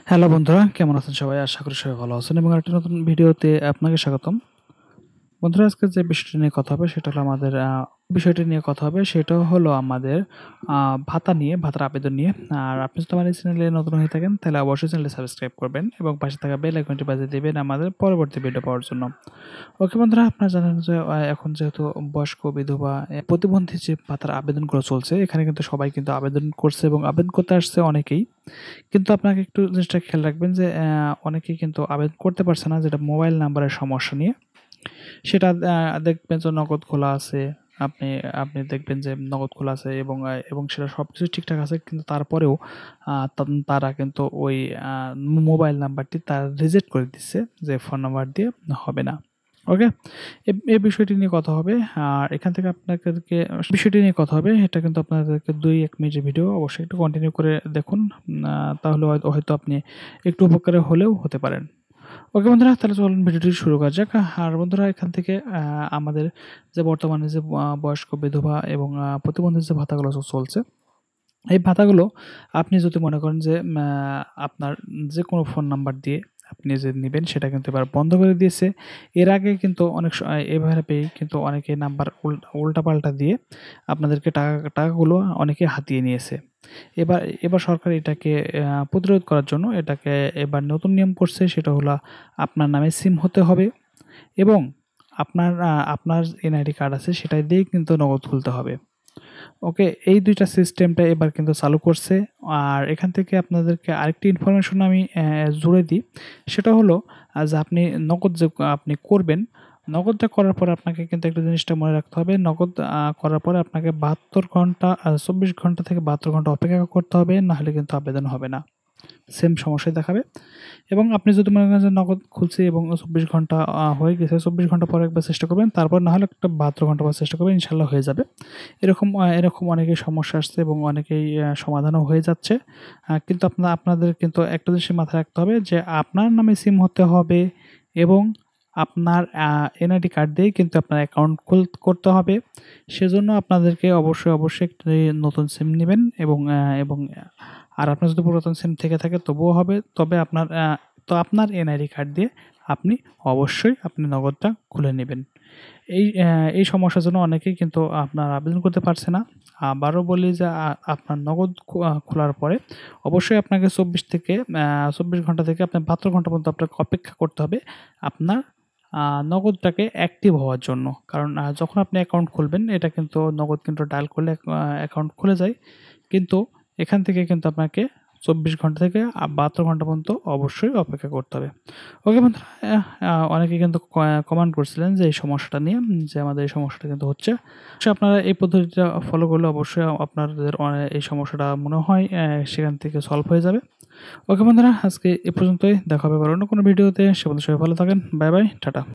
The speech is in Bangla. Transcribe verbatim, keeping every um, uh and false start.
হ্যালো বন্ধুরা, কেমন আছেন সবাই? আশা করি সবাই ভালো আছেন এবং একটা নতুন ভিডিওতে আপনাকে স্বাগতম। বন্ধুরা, আজকে যে বিষয়টি নিয়ে কথা হবে সেটা হলো আমাদের আ বিষয়টি নিয়ে কথা হবে সেটা হলো আমাদের আ ভাতা নিয়ে, ভাতার আবেদন নিয়ে। আর আপনি যদি আমার এই চ্যানেলে নতুন হয়ে থাকেন তাহলে অবশ্যই চ্যানেলটি সাবস্ক্রাইব করবেন এবং পাশে থাকা বেল আইকনটি বাজিয়ে দিবেন আমাদের পরবর্তী ভিডিও পাওয়ার জন্য। ওকে বন্ধুরা, আপনারা জানেন যে আ এখন যেহেতু বয়স্ক, বিধবা, এ প্রতিবন্ধী যে ভাতার আবেদনগুলো চলছে, এখানে কিন্তু সবাই কিন্তু আবেদন করছে এবং আবেদন করতে আসছে অনেকেই। কিন্তু আপনাকে একটু জিনিসটা খেয়াল রাখবেন যে অ্যা অনেকেই কিন্তু আবেদন করতে পারছে না, যেটা মোবাইল নাম্বারের সমস্যা নিয়ে। সেটা আ দেখবেন যে নগদ খোলা আছে। আপনি আপনি দেখবেন যে নগদ খোলা আছে এবং আ এবং সেটা সবকিছু ঠিকঠাক আছে। কিন্তু তারপরেও আ তান তারা কিন্তু ওই আ মোবাইল নাম্বারটি তারা রিজেক্ট করে দিচ্ছে যে ফোন নাম্বার দিয়ে হবে না। ওকে? এ এই বিষয়টি নিয়ে কথা হবে। আর এখান থেকে আপনাদেরকে বিষয়টি নিয়ে কথা হবে। এটা কিন্তু আপনাদেরকে দুই এক মিনিটের ভিডিও, অবশ্যই একটু কন্টিনিউ করে দেখুন। আ তাহলে হয়তো হয়তো আপনি একটু উপকারে হলেও হতে পারেন। ওকে বন্ধুরা, তাহলে চলুন ভিডিওটি শুরু করা যাক। আর বন্ধুরা, এখান থেকে আ আমাদের যে বর্তমানে যে আ বয়স্ক, বিধবা এবং আ প্রতিবন্ধী যে ভাতাগুলো চ চলছে, এই ভাতাগুলো আপনি যদি মনে করেন যে ম্যা আপনার যেকোনো ফোন নাম্বার দিয়ে আপনি যে নিবেন সেটা কিন্তু এবার বন্ধ করে দিয়েছে। এর আগে কিন্তু অনেক স এভাবেই কিন্তু অনেকে নাম্বার উল উল্টাপাল্টা দিয়ে আপনাদেরকে টাকা টাকাগুলো অনেকে হাতিয়ে নিয়েছে। এবার এবার সরকার এটাকে আ প্রতিরোধ করার জন্য এটাকে এবার নতুন নিয়ম করছে, সেটা হলো আপনার নামে সিম হতে হবে এবং আপনার আ আপনার এনআইডি কার্ড আছে সেটা দিয়েই কিন্তু নগদ খুলতে হবে। ওকে, এই দুই টা সিস্টেমটা এবার কিন্তু চালু করছে। আর এখান থেকে আপনাদেরকে আরেকটি ইনফরমেশন আমি অ্যা জুড়ে দিই। সেটা হলো আ যে আপনি নগদ যে আপনি করবেন, নগদটা করার পরে আপনাকে কিন্তু একটা জিনিসটা মনে রাখতে হবে। নগদ আ করার পরে আপনাকে বাহাত্তর ঘন্টা আ চব্বিশ ঘন্টা থেকে বাহাত্তর ঘন্টা অপেক্ষা করতে হবে। না হলে কিন্তু আবেদন হবে না। সেম সমস্যাই দেখাবে। এবং আপনি যদি মনে করেন যে নগদ খুলছি এবং চব্বিশ ঘন্টা আ হয়ে গেছে, চব্বিশ ঘন্টা পরে একবার চেষ্টা করবেন। তারপর না হলে একটা বাহাত্তর ঘন্টা পর চেষ্টা করবেন। ইনশাআল্লাহ হয়ে যাবে। এরকম আ এরকম অনেকেই সমস্যা আসছে এবং অনেকেই আ সমাধানও হয়ে যাচ্ছে। আ কিন্তু আপনা আপনাদের কিন্তু একটা জিনিস মাথায় রাখতে হবে যে আপনার নামে সিম হতে হবে এবং আপনার আ এনআইডি কার্ড দিয়েই কিন্তু আপনার অ্যাকাউন্ট খুল করতে হবে। সেজন্য আপনাদেরকে অবশ্যই, অবশ্যই একটি নতুন সিম নিবেন এবং আ এবং আর আপনার যদি পুরাতন সিম থেকে থাকে তবুও হবে। তবে আপনার আ তো আপনার এনআইডি কার্ড দিয়ে আপনি অবশ্যই আপনি নগদটা খুলে নিবেন। এই অ্যা এই সমস্যার জন্য অনেকেই কিন্তু আপনার আবেদন করতে পারছে না। আবারও বলি যে আ আপনার নগদ খো আ খোলার পরে অবশ্যই আপনাকে চব্বিশ থেকে আ চব্বিশ ঘন্টা থেকে আপনার বাহাত্তর ঘন্টা পর্যন্ত আপনাকে অপেক্ষা করতে হবে আপনার আ নগদটাকে অ্যাক্টিভ হওয়ার জন্য। কারণ আ যখন আপনি অ্যাকাউন্ট খুলবেন এটা কিন্তু নগদ কিন্তু ডায়াল করলে আ অ্যাকাউন্ট খুলে যায়। কিন্তু এখান থেকে কিন্তু আপনাকে চব্বিশ ঘন্টা থেকে আ বাহাত্তর ঘন্টা পর্যন্ত অবশ্যই অপেক্ষা করতে হবে। ওকে বন্ধুরা, আহ আ অনেকে কিন্তু ক কমেন্ট করছিলেন যে এই সমস্যাটা নিয়ে, যে আমাদের এই সমস্যাটা কিন্তু হচ্ছে। সো আপনারা এই পদ্ধতিটা ফলো করলে অবশ্যই আপনাদের অনে এই সমস্যাটা মনে হয় অ্যা সেখান থেকে সলভ হয়ে যাবে। ওকে বন্ধুরা, আজকে এ পর্যন্তই। দেখা হবে আবার অন্য কোনো ভিডিওতে। সে পর্যন্ত সবাই ভালো থাকেন। Bye, bye. টাটা।